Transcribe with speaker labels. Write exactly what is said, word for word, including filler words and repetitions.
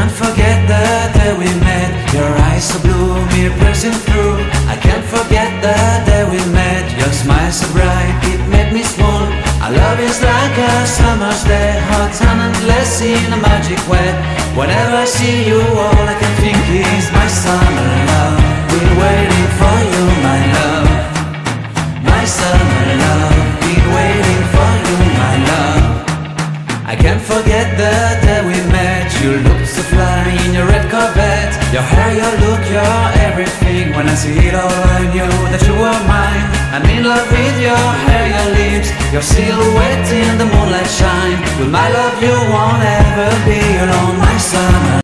Speaker 1: can't forget the day we met. Your eyes so blue, me pressing through. I can't forget the day we met. Your smile so bright, it made me swoon. Our love is like a summer's day, hot and endless in a magic way. Whenever I see you, all I can think is my summer love. Been waiting for you, my love. My summer love. Been waiting for you, my love. I can't forget the day we met. You looked so fly in your red Corvette. Your hair, your look, your everything. When I see it all, I knew that you were mine. I'm in love with your hair, your lips, your silhouette in the moonlight shine. With my love you won't ever be alone, my summer.